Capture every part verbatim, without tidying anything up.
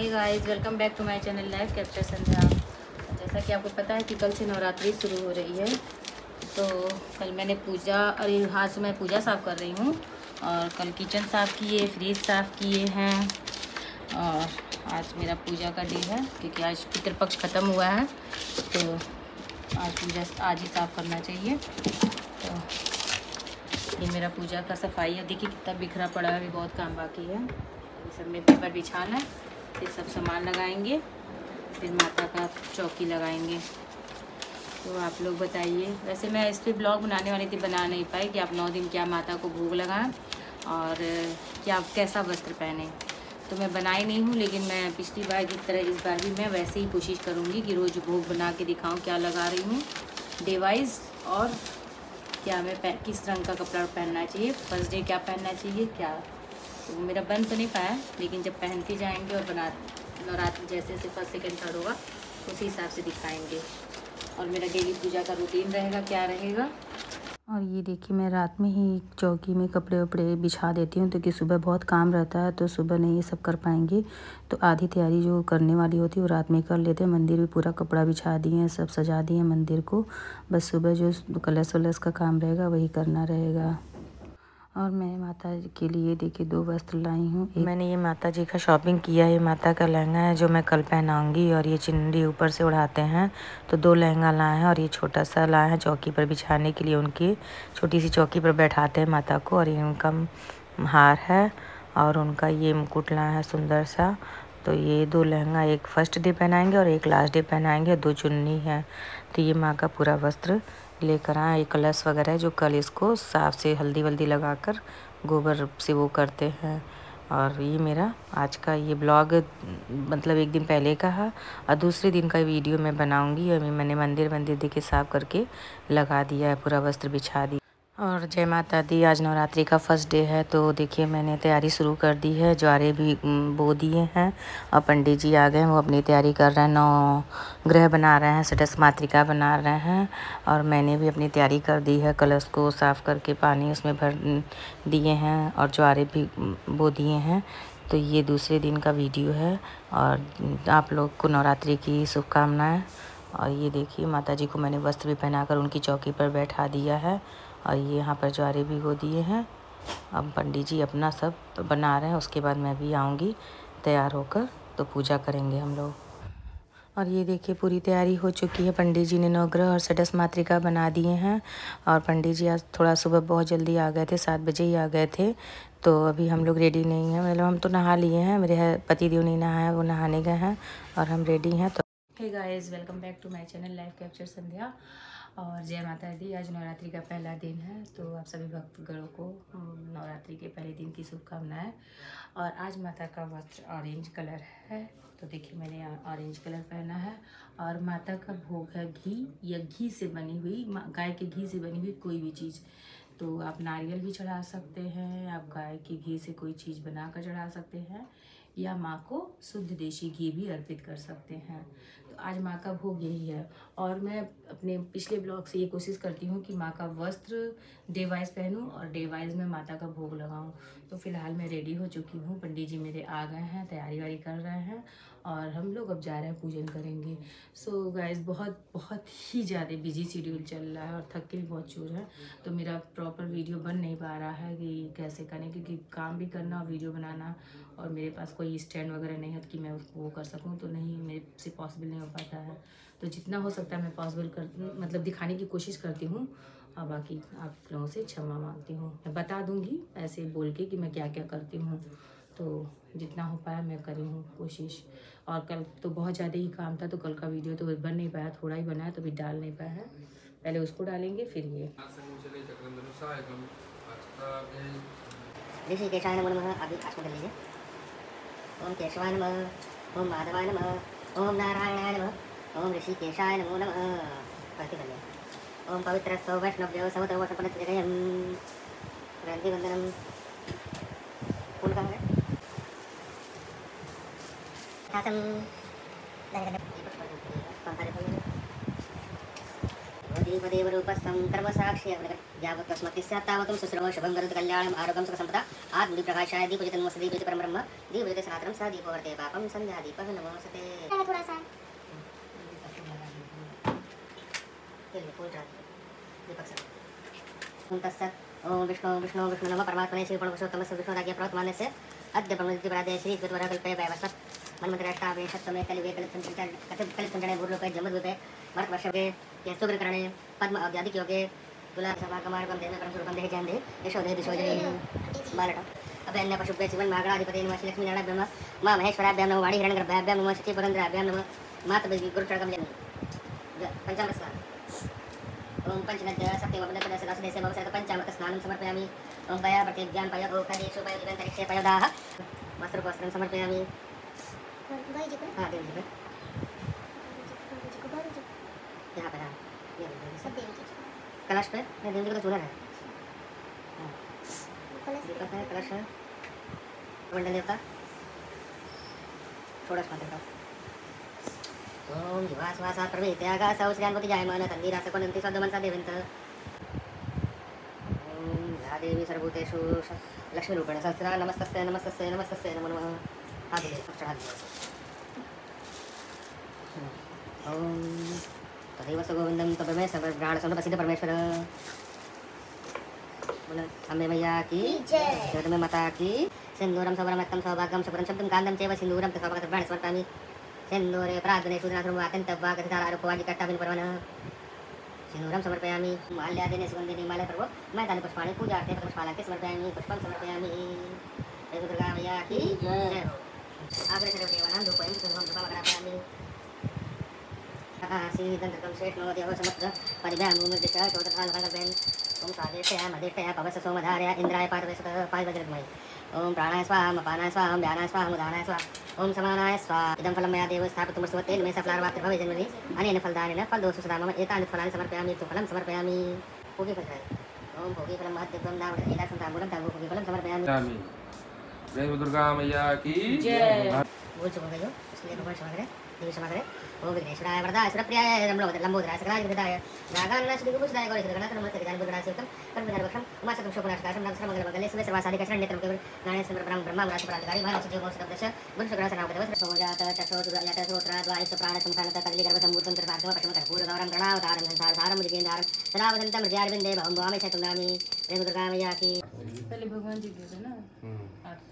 Hey guys, welcome back to my channel live capture Sandhya. जैसा कि आपको पता है कि कल से नवरात्रि शुरू हो रही है, तो कल मैंने पूजा और आज मैं पूजा साफ़ कर रही हूँ और कल किचन साफ़ किए, फ्रिज साफ़ किए हैं और आज मेरा पूजा का डे है क्योंकि आज पितृपक्ष ख़त्म हुआ है, तो आज पूजा आज ही साफ़ करना चाहिए। तो ये मेरा पूजा का सफाई है, देखिए कितना बिखरा पड़ा है, अभी बहुत काम बाकी है। ये सब में पेपर बिछाना है, फिर सब सामान लगाएंगे, फिर माता का चौकी लगाएंगे। तो आप लोग बताइए, वैसे मैं इस पर ब्लॉग बनाने वाली थी, बना नहीं पाई कि आप नौ दिन क्या माता को भोग लगाएं और क्या कैसा वस्त्र पहने, तो मैं बनाई नहीं हूँ। लेकिन मैं पिछली बार की तरह इस बार भी मैं वैसे ही कोशिश करूँगी कि रोज़ भोग बना के दिखाऊँ क्या लगा रही हूँ डे वाइज, और क्या मैं किस रंग का कपड़ा पहनना चाहिए, फर्स्ट डे क्या पहनना चाहिए क्या। तो मेरा बन तो नहीं पाया, लेकिन जब पहनते जाएंगे और बना नवरात्र जैसे जैसे फर्स्ट सेकेंड थर्ड होगा उसी हिसाब से दिखाएंगे। और मेरा डेली पूजा का रूटीन रहेगा क्या रहेगा। और ये देखिए, मैं रात में ही चौकी में कपड़े वपड़े बिछा देती हूँ, तो कि सुबह बहुत काम रहता है, तो सुबह नहीं ये सब कर पाएंगे, तो आधी तैयारी जो करने वाली होती है वो रात में कर लेते हैं। मंदिर भी पूरा कपड़ा बिछा दिए हैं, सब सजा दिए हैं मंदिर को, बस सुबह जो कलश वलश का काम रहेगा वही करना रहेगा। और मैं माता जी के लिए देखिए दो वस्त्र लाई हूँ। मैंने ये माता जी का शॉपिंग किया है, ये माता का लहंगा है जो मैं कल पहनाऊंगी, और ये चुनरी ऊपर से उड़ाते हैं, तो दो लहंगा लाए हैं। और ये छोटा सा लाए हैं चौकी पर बिछाने के लिए, उनकी छोटी सी चौकी पर बैठाते हैं माता को। और ये उनका हार है और उनका ये मुकुट लाए हैं सुंदर सा। तो ये दो लहंगा एक फर्स्ट डे पहनाएंगे और एक लास्ट डे पहनाएंगे, दो चुन्नी है। तो ये माँ का पूरा वस्त्र लेकर आए, एक कलश वगैरह है जो कल इसको साफ से हल्दी वल्दी लगाकर गोबर से वो करते हैं। और ये मेरा आज का ये ब्लॉग मतलब एक दिन पहले का है, और दूसरे दिन का वीडियो मैं बनाऊंगी। अभी मैंने मंदिर मंदिर देखिए साफ करके लगा दिया है, पूरा वस्त्र बिछा दिया। और जय माता दी, आज नवरात्रि का फर्स्ट डे है, तो देखिए मैंने तैयारी शुरू कर दी है। ज्वारे भी बो दिए हैं और पंडित जी आ गए हैं, वो अपनी तैयारी कर रहे हैं, नौ ग्रह बना रहे हैं, षष्ठ मातृका बना रहे हैं। और मैंने भी अपनी तैयारी कर दी है, कलश को साफ़ करके पानी उसमें भर दिए हैं और ज्वारे भी बो दिए हैं। तो ये दूसरे दिन का वीडियो है और आप लोग को नवरात्रि की शुभकामनाएँ। और ये देखिए माता जी को मैंने वस्त्र भी पहनाकर उनकी चौकी पर बैठा दिया है, और ये यहाँ पर ज्वारे भी हो दिए हैं। अब पंडित जी अपना सब बना रहे हैं, उसके बाद मैं भी आऊँगी तैयार होकर, तो पूजा करेंगे हम लोग। और ये देखिए पूरी तैयारी हो चुकी है, पंडित जी ने नवग्रह और षष्ठ मातृका बना दिए हैं। और पंडित जी आज थोड़ा सुबह बहुत जल्दी आ गए थे, सात बजे ही आ गए थे, तो अभी हम लोग रेडी नहीं हैं। मतलब हम तो नहा लिए हैं, मेरे पति देव नहीं नहाया, वो नहाने गए हैं और हम रेडी हैं। तो hey guys, welcome back to my channel live capture Sandhya. और जय माता दी, आज नवरात्रि का पहला दिन है, तो आप सभी भक्तगणों को नवरात्रि के पहले दिन की शुभकामनाएं। और आज माता का वस्त्र ऑरेंज कलर है, तो देखिए मैंने ऑरेंज कलर पहना है। और माता का भोग है घी या घी से बनी हुई, गाय के घी से बनी हुई कोई भी चीज़, तो आप नारियल भी चढ़ा सकते हैं, आप गाय के घी से कोई चीज़ बना कर चढ़ा सकते हैं, या माँ को शुद्ध देशी घी भी अर्पित कर सकते हैं। तो आज माँ का भोग यही है। और मैं अपने पिछले ब्लॉग से ये कोशिश करती हूँ कि माँ का वस्त्र डे वाइज पहनूँ और डे वाइज में माता का भोग लगाऊँ। तो फिलहाल मैं रेडी हो चुकी हूँ, पंडित जी मेरे आ गए हैं, तैयारी वारी कर रहे हैं और हम लोग अब जा रहे हैं पूजन करेंगे। सो गाइस, बहुत बहुत ही ज़्यादा बिजी शेड्यूल चल रहा है और थक के भी बहुत चूर है, तो मेरा प्रॉपर वीडियो बन नहीं पा रहा है कि कैसे करें, क्योंकि काम भी करना और वीडियो बनाना, और मेरे पास कोई स्टैंड वगैरह नहीं है कि मैं उसको वो कर सकूं, तो नहीं, मेरे से पॉसिबल नहीं हो पाता है। तो जितना हो सकता है मैं पॉसिबल कर मतलब दिखाने की कोशिश करती हूँ, और बाकी आप लोगों से क्षमा मांगती हूँ। मैं बता दूँगी ऐसे बोल के कि मैं क्या क्या करती हूँ, तो जितना हो पाया मैं करी हूँ कोशिश। और कल तो बहुत ज़्यादा ही काम था, तो कल का वीडियो तो बन नहीं पाया, थोड़ा ही बना है, तो भी डाल नहीं पाया है। पहले उसको डालेंगे फिर ये। ऋषिकेशाय नमो नमः, अभी आसमान कर लीजिए। ओम केशवाय नमः, ओम माधवाय नमः, ओम नारायणाय नमः, ओम ऋषिकेशाय नमो नमः। करते करिए। ओम पवित्रस्थो वैष्णव्यो समतो वसपनत्रयम् ग्रंथि वंदनम। फूल कहाँ है? आसम पंखारे फूल। ओदी दीपदेव रूपस्थं कर्म साक्षी यावत् तस्मत् स्यात्तावतं सुश्रवो शुभं करोति कल्याणम् आरोग्यं सुखसम्पदा आत्मदीपप्रकाशाय दीपज्योतिर्नमोऽस्तु दीपज्योतिर्परं ब्रह्म दीपज्योति सनातनं स दीपो वर्ते पापं सन्ध्यादीपः नमोऽस्तुते। थोड़ा सा चलिए फूल चढ़ाते दीपक से तत्सत् ओम विष्णु विष्णु विष्णु नमः परमात्मने श्री पुरुषोत्तमस्य विष्णुराज्ञ प्रवर्तमानस्य अद्य ब्रह्मदिव्यपराधे श्री द्वित्वरा कल्पे वैवस्वत् मन्मथराष्टावेशत्तमे कलिवेकलितं कलितं भूर्लोके जम्बूद्वीपे भरतवर्षे यस्तुग्रकरणे पद्म अव्याधिक योगे तुला सभाकमार्गं देव परमस्वरूपं देहि जयन्ते यशोदे दिशोजये बालट अभ्यन्य पशुभ्य जीवन मागणाधिपते नमः श्री लक्ष्मीनारायण ब्रह्म माँ महेश्वराभ्यां नमः वाणी हिरण्यगर्भाभ्यां नमः शचीपुरन्द्राभ्यां नमः मातृ गुरुचरणकं पंचामृत स्नान ओम पंचनद्य सप्तमपदपद सदासदेशे भवसरत पंचामृत स्नानं समर्पयामि ओम पया प्रतिज्ञां पय गोखदेषु पय दिवन्तरिक्षे पयदाः वस्त्रवस्त्रं समर्पयामि। हाँ देवी जी पे यहाँ पे हाँ कलश पे नहीं देवी जी का तो चूल्हा है दीपक है कलश है मंडल देवता षोडश मंत्र का ओम जीवास वासा प्रवेत्यागा सौस्यान्वति जायमान तन्वीरासकोनन्ति सद्मनसा देवन्त ओम या देवी सर्वभूतेषु लक्ष्मीरूपेण सहस्रा नमस्तस्यै नमस्तस्यै नमस्तस्यै नमो नमः। हाँ बोलिए चढ़ा ओम तदेव स गोविंदम तब्रह्मे सर्वप्राण सर्वप्रसिद्ध परमेश्वर बोला अम्बे मैया की जय जगदम्बे माता की। सिंदूरम सौवरमत्तम सौभाग्यम सुप्रम शब्दम कांदम चैव सिंदूरम तसौभाग्यं समर्पयामि सिंदूरे प्राग्ने सुदनाथं वाकन्तवागतधारारूपवाजिकट्टाभिन् परमन् सिंदूरं समर्पयामि माल्यादेने सुगन्धिनी माला प्रभो मैं तानि पुष्पाणि पूजार्थे पुष्पालङ्के समर्पयामि पुष्पं समर्पयामि। दुर्गा मैया की जय हो। आग्रे सर्वदेवानां धूपं धूपं धूपमग्रापयामि सीदन्तकं श्रेष्ठो देवो समत्र परिभ्यां मुमुर्दिशा चोदधानभगवेन् ओम स्वादिष्टया मदिष्टया पवस सोमधारया इंद्राय पार्वसत पार्वजगमय ओम प्राणाय स्वाहा अपानाय स्वाहा व्यानाय स्वाहा उदानाय स्वाहा ओम समानाय स्वाहा इदं फलं मया देव स्थापितुमस्तुवतेन मे सफलार्वाप्ति भवे जन्मनि अनेन फलदानेन फलदोषु सदा मम एतानि फलानि समर्पयामि तु फलं समर्पयामि। भोगी फल ओम भोगी फलं महत्त्वं नाम एता संतामुरं तागो भोगी फलं समर्पयामि। जय दुर्गा मैया की जय। बोल चुका गयो इसलिए भगवान क्षमा करें देवी क्षमा करें। ओम विघ्नेश्वराय वरदाय सुरप्रियाय लंबोदराय सकलाय विदाय नागानंद श्री गुरुसुदाय गौरी गणनाथ नमस्ते गान गुरुनाथ सेवकम कर्मधर्मक्षम उमाशतम शोभनाशकाशम नाम सर्वमंगल मंगले शिवे सर्वासादि कशरण नेत्रम केवल गाने समर ब्रह्म ब्रह्मा राज प्रांतकारी भाव सजो गो सदस्य गुरु सगरा सनाव देव सोजात चक्षो दुर्यात श्रोत्रा द्वारिश प्राण संसानत कदली गर्भ संभूतं त्रिपार्श्व पश्चिम कर्पूर गौरम गणावतारम संसार सारम जिगेंद्रम सदा वसंतम हृदयारविंदे भवं भवामि च तुनामि जय दुर्गा मैया की। पहले भगवान जी की ना आरती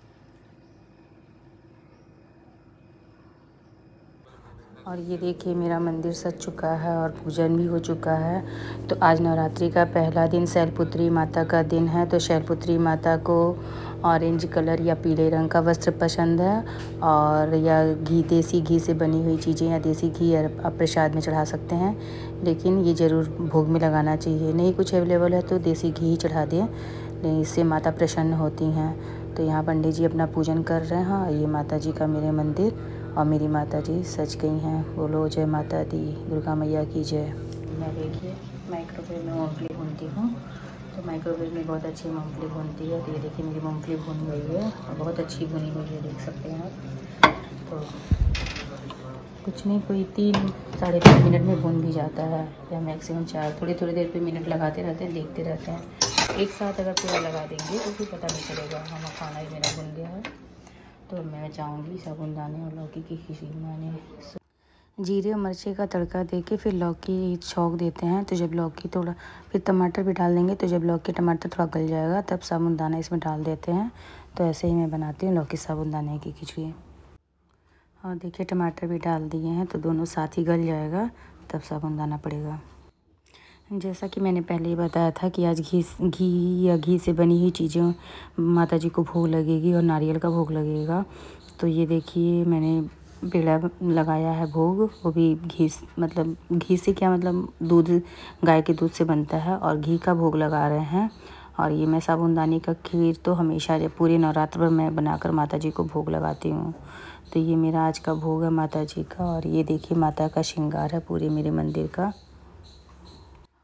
और ये देखिए मेरा मंदिर सज चुका है और पूजन भी हो चुका है। तो आज नवरात्रि का पहला दिन शैलपुत्री माता का दिन है। तो शैलपुत्री माता को ऑरेंज कलर या पीले रंग का वस्त्र पसंद है और या घी देसी घी से बनी हुई चीज़ें या देसी घी आप प्रसाद में चढ़ा सकते हैं, लेकिन ये ज़रूर भोग में लगाना चाहिए। नहीं कुछ अवेलेबल है तो देसी घी ही चढ़ा दें, नहीं इससे माता प्रसन्न होती हैं। तो यहाँ पंडित जी अपना पूजन कर रहे हैं। ये माता जी का मेरे मंदिर और मेरी माता जी सज गई हैं। बोलो जय माता दी, दुर्गा मैया की जय। मैं देखिए माइक्रोवेव में मूँगफली भूनती हूँ, तो माइक्रोवेव में बहुत अच्छी मूँगफली भूनती है। तो ये देखिए मेरी मूँगफली भून गई है और बहुत अच्छी भुनी हुई है, देख सकते हैं आप। तो कुछ नहीं, कोई तीन साढ़े तीन मिनट में भून भी जाता है या मैक्सिमम चार, थोड़ी थोड़ी देर पे मिनट लगाते रहते हैं, देखते रहते हैं। एक साथ अगर पूरा लगा देंगे तो फिर पता नहीं चलेगा। हम खाना ही मेरा भून गया है। तो मैं चाहूँगी साबुनदाने और लौकी की खिचड़ी बनाने। जीरे और मिर्ची का तड़का देके फिर लौकी छौंक देते हैं। तो जब लौकी थोड़ा, फिर टमाटर भी डाल देंगे। तो जब लौकी टमाटर थोड़ा गल जाएगा तब साबुनदाना इसमें डाल देते हैं। तो ऐसे ही मैं बनाती हूँ लौकी साबुनदाने की खिचड़ी। और देखिए टमाटर भी डाल दिए हैं, तो दोनों साथ ही गल जाएगा तब साबुनदाना पड़ेगा। जैसा कि मैंने पहले ही बताया था कि आज घी घी या घी से बनी हुई चीज़ें माता जी को भोग लगेगी और नारियल का भोग लगेगा। तो ये देखिए मैंने पेड़ा लगाया है भोग, वो भी घी, मतलब घी से क्या मतलब दूध, गाय के दूध से बनता है और घी का भोग लगा रहे हैं। और ये मैं साबुनदाने का खीर तो हमेशा जब पूरे नवरात्र में मैं बनाकर माता जी को भोग लगाती हूँ। तो ये मेरा आज का भोग है माता जी का। और ये देखिए माता का श्रृंगार है पूरे मेरे मंदिर का।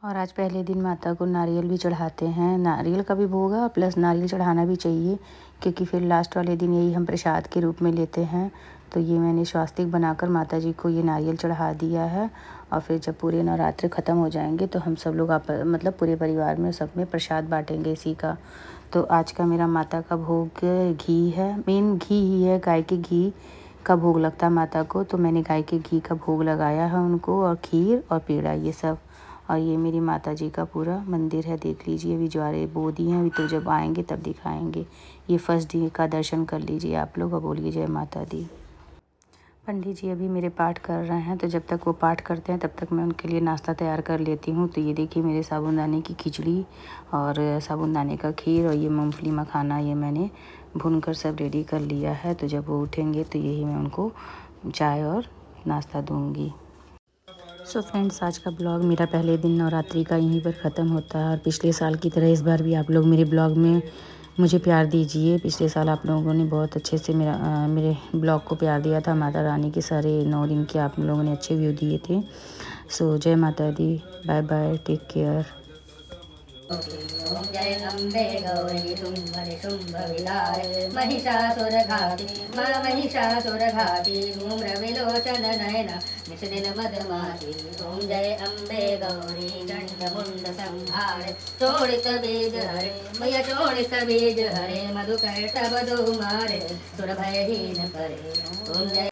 और आज पहले दिन माता को नारियल भी चढ़ाते हैं। नारियल का भी भोग है प्लस नारियल चढ़ाना भी चाहिए, क्योंकि फिर लास्ट वाले दिन यही हम प्रसाद के रूप में लेते हैं। तो ये मैंने स्वास्तिक बनाकर माता जी को ये नारियल चढ़ा दिया है। और फिर जब पूरे नवरात्र ख़त्म हो जाएंगे तो हम सब लोग आप मतलब पूरे परिवार में सब में प्रसाद बांटेंगे इसी का। तो आज का मेरा माता का भोग घी है, मेन घी ही है, गाय के घी का भोग लगता है माता को। तो मैंने गाय के घी का भोग लगाया है उनको, और खीर और पेड़ा ये सब। और ये मेरी माता जी का पूरा मंदिर है, देख लीजिए। अभी ज्वारे बो दी हैं, अभी तो जब आएंगे तब दिखाएंगे। ये फर्स्ट डे का दर्शन कर लीजिए आप लोग और बोलिए जय माता दी। पंडित जी अभी मेरे पाठ कर रहे हैं, तो जब तक वो पाठ करते हैं तब तक मैं उनके लिए नाश्ता तैयार कर लेती हूँ। तो ये देखिए मेरे साबूदाने की खिचड़ी और साबूदाने का खीर और ये मूंगफली मखाना ये मैंने भूनकर सब रेडी कर लिया है। तो जब वो उठेंगे तो यही मैं उनको चाय और नाश्ता दूँगी। सो so फ्रेंड्स, आज का ब्लॉग मेरा पहले दिन नवरात्रि का यहीं पर ख़त्म होता है। और पिछले साल की तरह इस बार भी आप लोग मेरे ब्लॉग में मुझे प्यार दीजिए। पिछले साल आप लोगों ने बहुत अच्छे से मेरा आ, मेरे ब्लॉग को प्यार दिया था। माता रानी के सारे नौ दिन के आप लोगों ने अच्छे व्यू दिए थे। सो जय माता दी, बाय बाय, टेक केयर। ओम जय अम्बे गौरी शुंभ शुंभ विलाय महिषासुरघाती मा महिषासुरघाती धूम्र विलोचन नयना निषदिन मदमाती। ओम जय अम्बे गौरी चंड मुंड संहार चोड़ित बीज हरे मैया चोड़ित बीज हरे मधुकैटभ मारे सुर भयहीन करे। ओम जय